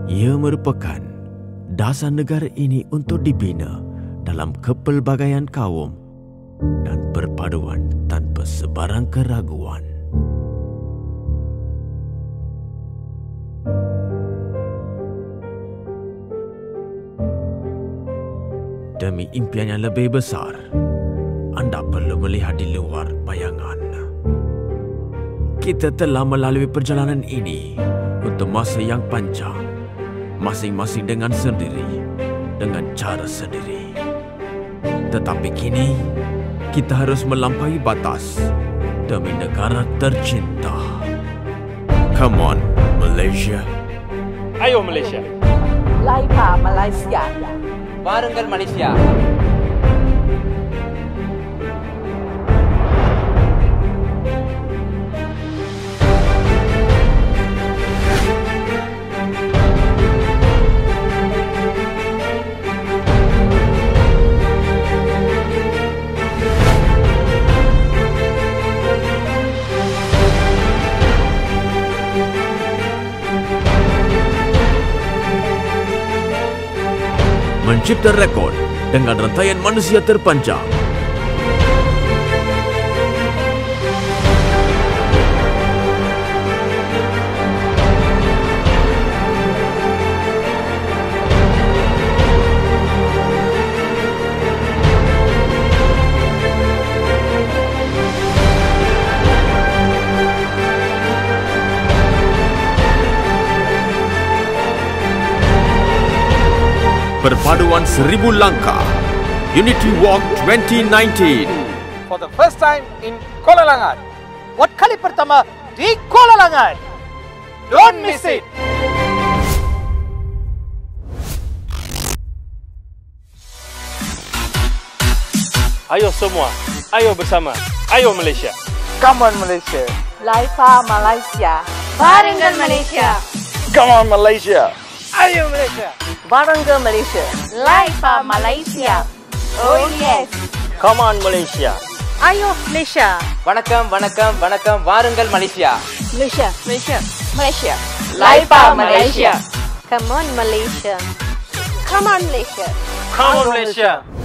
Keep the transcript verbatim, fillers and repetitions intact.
Ia merupakan dasar negara ini untuk dibina dalam kepelbagaian kaum dan perpaduan tanpa sebarang keraguan. Demi impian yang lebih besar, anda perlu melihat di luar bayangan. Kita telah melalui perjalanan ini untuk masa yang panjang, masing-masing dengan sendiri, dengan cara sendiri. Tetapi kini, kita harus melampaui batas demi negara tercinta. Come on, Malaysia. Ayo Malaysia. Laipa Malaysia. வாருங்கள் Malaysia. Mencipta rekod dengan rantaian manusia terpanjang. Perpaduan seribu langkah, Unity Walk twenty nineteen. For the first time in Kuala Langat. Buat kali pertama di Kuala Langat. Don't miss it. Ayo semua, ayo bersama, ayo Malaysia. Come on Malaysia. Laipa Malaysia. Baranggal Malaysia. Come on Malaysia. Ayo Malaysia. Baranggal Malaysia. Laipa Malaysia. Oh yes. Come on Malaysia. Ayo Malaysia. வணக்கம் வணக்கம் வணக்கம் வாருங்கள் Malaysia. Malaysia. Malaysia. Malaysia. Laipa Malaysia. Come on Malaysia. Come on Malaysia. Come on Malaysia.